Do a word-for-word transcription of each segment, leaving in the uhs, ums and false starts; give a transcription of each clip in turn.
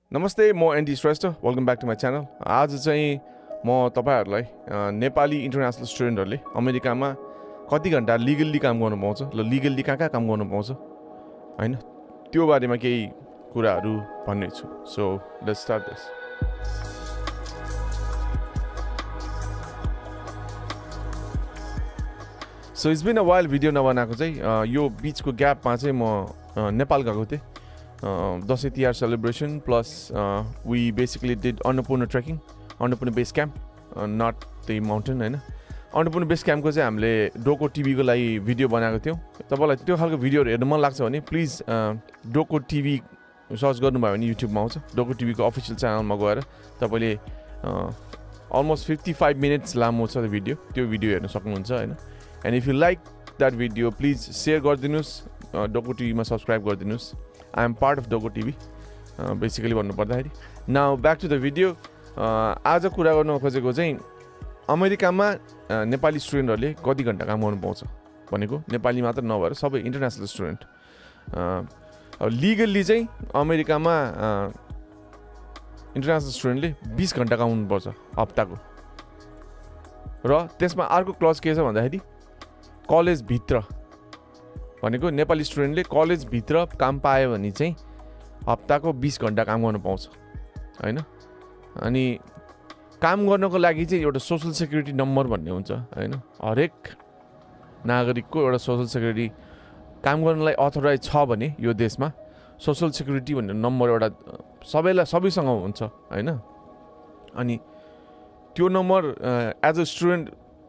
नमस्ते, म Andy Shrestha. Welcome back to my channel. आज चाहिँ म तपाईहरुलाई नेपाली इन्टरनेसनल स्टुडेन्टहरुले अमेरिकामा कति घण्टा लिगल्ली काम गर्न पाउँछ, ल लिगल्ली कहाँ कहाँ काम गर्न पाउँछ हैन, त्यो बारेमा केही कुराहरु भन्ने छु। So let's start this. So it's been a while video नबनाएको चाहिँ यो बीचको ग्यापमा चाहिँ म नेपाल गएको थिएँ। Dashain Tihar celebration plus we basically did Annapurna trekking, Annapurna base camp, not the mountain हैन। अन्नपूर्ण बेस क्याम्पको चाहिँ हामीले डोको टिभीको लागि भिडियो बनाएको थियौँ। तपाईँलाई त्यो खालको भिडियोहरू हेर्न मन लाग्छ भने प्लिज डोको टिभी सर्च गर्नुभयो भने युट्युबमा आउँछ। डोको टिभीको अफिसियल च्यानलमा गएर तपाईँले अलमोस्ट फिफ्टी फाइभ मिनट्स लामो छ भिडियो, त्यो भिडियो हेर्न सक्नुहुन्छ हैन। And if you like that video please share गरिदिनुहोस्, डोको टिभीमा सब्सक्राइब गरिदिनुहोस्। I am part of Doko TV basically भन्नु पर्दाखेरि। Now back to the video. आज कुरा गर्न खोजेको चाहिँ अमेरिकामा नेपाली स्टुडेन्टहरूले कति घन्टा काम गर्नु पाउँछ भनेको, नेपाली मात्र नभएर सबै इन्टरनेसनल स्टुडेन्ट। लिगल्ली चाहिँ अमेरिकामा इन्टरनेसनल स्टुडेन्टले बीस घन्टा काम गर्नुपर्छ हप्ताको। र त्यसमा अर्को क्लज के छ भन्दाखेरि कलेजभित्र भनेको नेपाली स्टुडेन्टले कलेजभित्र काम पायो भने चाहिँ हप्ताको बीस घन्टा काम गर्न पाउँछ हैन। अनि काम गर्नको लागि चाहिँ एउटा सोसल सेक्युरिटी नम्बर भन्ने हुन्छ हैन। हरेक नागरिकको एउटा सोसल सेक्युरिटी काम गर्नलाई अथोराइज छ भने यो देशमा सोसल सेक्युरिटी भन्ने नम्बर एउटा सबैलाई सबैसँग हुन्छ हैन। अनि त्यो नम्बर एज अ स्टुडेन्ट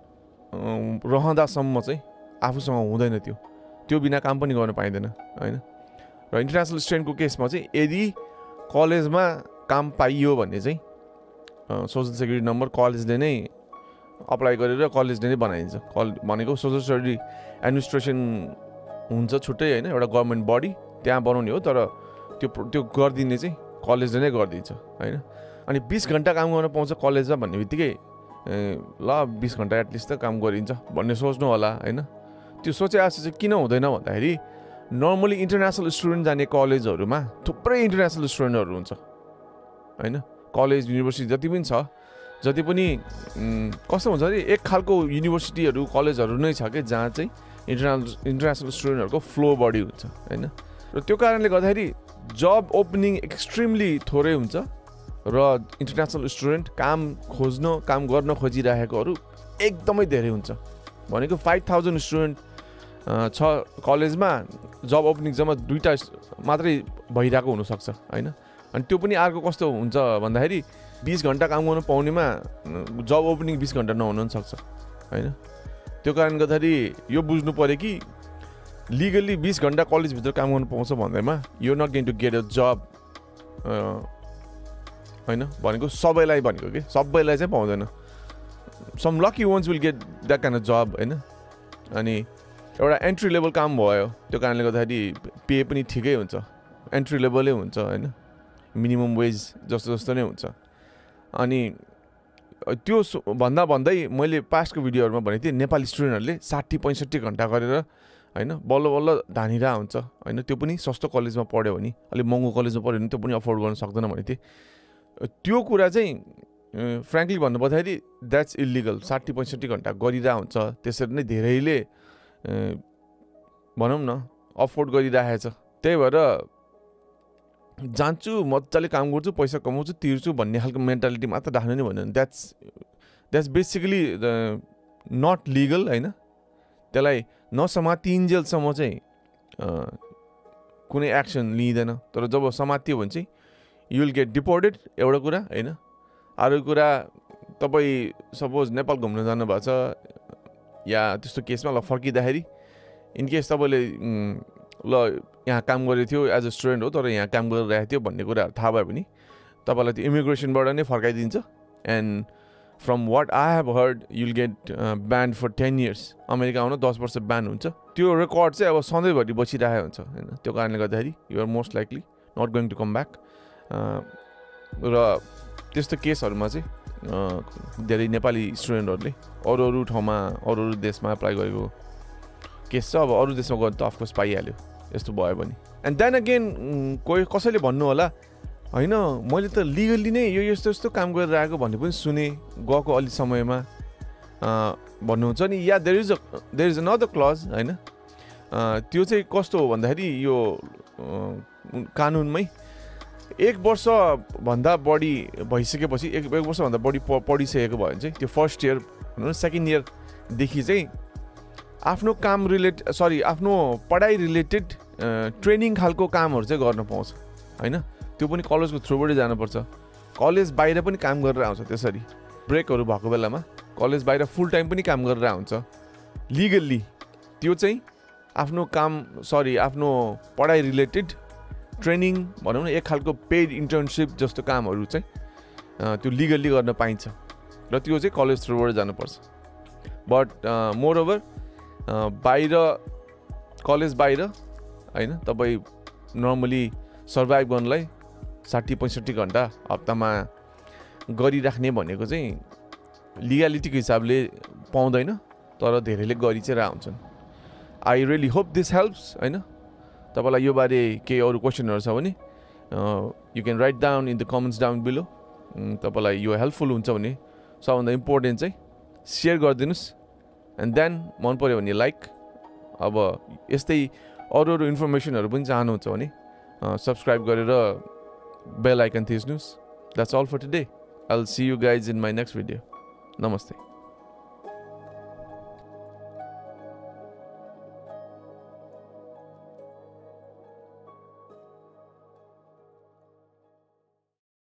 रहँदासम्म चाहिँ आफूसँग हुँदैन, त्यो त्यो बिना काम पनि गर्न पाइँदैन हैन। र इन्टरनेसनल स्टुडेन्टको केसमा चाहिँ यदि कलेजमा काम पाइयो भने चाहिँ सोसल सेक्युरिटी नम्बर कलेजले नै अप्लाई गरेर कलेजले नै बनाइदिन्छ। कल भनेको सोसल सेक्युरिटी एडमिनिस्ट्रेसन हुन्छ छुट्टै हैन, एउटा गभर्मेन्ट बडी त्यहाँ बनाउने हो, तर त्यो त्यो गरिदिने चाहिँ कलेजले नै गरिदिन्छ हैन। अनि बीस घन्टा काम गर्न पाउँछ कलेजमा भन्ने बित्तिकै ल बीस घन्टा एटलिस्ट त काम गरिन्छ भन्ने सोच्नु होला हैन। त्यो सोचे आशा चाहिँ किन हुँदैन भन्दाखेरि नर्मली इन्टरनेसनल स्टुडेन्ट जाने कलेजहरूमा थुप्रै इन्टरनेसनल स्टुडेन्टहरू हुन्छ हैन। कलेज युनिभर्सिटी जति पनि छ, जति पनि कस्तो हुन्छ भने एक खालको युनिभर्सिटीहरू कलेजहरू नै छ कि जहाँ चाहिँ इन्टरनेसनल इन्टरनेसनल स्टुडेन्टहरूको फ्लो बढी हुन्छ हैन। र त्यो कारणले गर्दाखेरि जब ओपनिङ एक्सट्रिमली थोरै हुन्छ र इन्टरनेसनल स्टुडेन्ट काम खोज्न काम गर्न खोजिरहेकोहरू एकदमै धेरै हुन्छ। भनेको फाइभ थाउजन्ड स्टुडेन्ट छ कलेजमा, जब ओपनिङ जम्मा दुईवटा मात्रै भइरहेको हुनसक्छ होइन। अनि त्यो पनि अर्को कस्तो हुन्छ भन्दाखेरि बिस घन्टा काम गर्नु पाउनेमा जब ओपनिङ बिस घन्टा नहुन पनि सक्छ होइन। त्यो कारणले गर्दाखेरि यो बुझ्नु पऱ्यो कि लिगल्ली बिस घन्टा कलेजभित्र काम गर्नु पाउँछ भन्दैमा you not going to get a job होइन। भनेको सबैलाई भनेको कि सबैलाई चाहिँ पाउँदैन। Some lucky ones will get that kind of job होइन। अनि एउटा एन्ट्री लेभल काम भयो, त्यो कारणले गर्दाखेरि पे पनि ठिकै हुन्छ, एन्ट्री लेभलै हुन्छ होइन, मिनिमम वेज जस्तो जस्तो नै हुन्छ। अनि त्यो भन्दा भन्दै मैले पास्टको भिडियोहरूमा भनेको थिएँ नेपाली स्टुडेन्टहरूले साठी पैँसठी घन्टा गरेर होइन बल्ल बल्ल धानिरहेको हुन्छ होइन। त्यो पनि सस्तो कलेजमा पढ्यो भने, अलिक महँगो कलेजमा पढ्यो भने त्यो पनि अफोर्ड गर्न सक्दैन भनेको थिएँ। त्यो कुरा चाहिँ फ्रेङ्कली भन्नुपर्दाखेरि द्याट्स इलिगल। साठी पैँसठी घन्टा गरिरहेको हुन्छ, त्यसरी नै धेरैले भनौँ न अफोर्ड गरिरहेछ। त्यही भएर जान्छु मजाले काम गर्छु, पैसा कमाउँछु, तिर्छु भन्ने खालको मेन्टालिटी मात्र राख्नु नै भन्दैन। That's that's basically not legal होइन। त्यसलाई नसमातिन्जेलसम्म चाहिँ कुनै एक्सन लिँदैन, तर जब समातियो भने चाहिँ यु विल गेट डिपोर्टेड एउटा कुरा होइन। अर्को कुरा तपाईँ सपोज नेपाल घुम्न जानुभएको छ या त्यस्तो केसमा ल फर्किँदाखेरि इनकेस तपाईँले ल यहाँ काम गरेको थियो एज अ स्टुडेन्ट हो तर यहाँ काम गरिरहेको थियो भन्ने कुराहरू थाहा भयो भने तपाईँलाई त्यो इमिग्रेसनबाट नै फर्काइदिन्छ। And from what I have heard you will get banned for ten years. America आउन दस वर्ष ब्यान हुन्छ। त्यो रेकर्ड चाहिँ अब सधैँभरि बसिरहेको हुन्छ होइन। त्यो कारणले गर्दाखेरि you are most likely not going to come back. र त्यस्तो केसहरूमा चाहिँ धेरै नेपाली स्टुडेन्टहरूले अरू अरू ठाउँमा अरू अरू देशमा एप्लाई गरेको केस छ। अब अरू देशमा गयो त अफकोर्स पाइहाल्यो यस्तो भयो भने। एन्ड देन अगेन कोही कसैले भन्नु होला होइन मैले त लिगल्ली नै यो यस्तो यस्तो काम गरेर आएको भन्ने पनि सुने गएको अलि समयमा भन्नुहुन्छ नि yeah there is a there is another clause होइन त्यो चाहिँ कस्तो हो भन्दाखेरि यो कानुनमै एक वर्षभन्दा बढी भइसकेपछि एक एक वर्षभन्दा बढी पढिसकेको भयो भने चाहिँ त्यो फर्स्ट इयर भनौँ न सेकेन्ड इयरदेखि चाहिँ आफ्नो काम रिलेट सरी आफ्नो पढाइ रिलेटेड ट्रेनिङ खालको कामहरू चाहिँ गर्न पाउँछ होइन त्यो पनि कलेजको थ्रुबाटै जानुपर्छ कलेज बाहिर पनि काम गरेर आउँछ त्यसरी ब्रेकहरू भएको बेलामा कलेज बाहिर फुल टाइम पनि काम गरेर आउँछ लिगल्ली त्यो चाहिँ आफ्नो काम सरी आफ्नो पढाइ रिलेटेड ट्रेनिङ भनौँ न एक खालको पेड इन्टर्नसिप जस्तो कामहरू चाहिँ त्यो लिगल्ली गर्न पाइन्छ र त्यो चाहिँ कलेज थ्रुबाट जानुपर्छ बट मोरओभर बाहिर कलेज बाहिर होइन तपाईँ नर्मली सर्भाइभ गर्नलाई साठी पैँसठी घन्टा हप्तामा गरिराख्ने भनेको चाहिँ लिगालिटीको हिसाबले पाउँदैन तर धेरैले गरि चाहिँ रह हुन्छन् I really hope this helps होइन तपाईँलाई यो बारे केही अरू क्वेसनहरू छ भने you can write down in the comments down below तपाईँलाई यो हेल्पफुल हुन्छ भने सबभन्दा इम्पोर्टेन्ट चाहिँ सेयर गरिदिनुहोस् एन्ड देन मन पऱ्यो भने लाइक अब यस्तै अरू अरू इन्फर्मेसनहरू पनि चाहनुहुन्छ भने सब्सक्राइब गरेर बेल आइकन थिच्नुहोस् that's all for today I will see you guys in my next video नमस्ते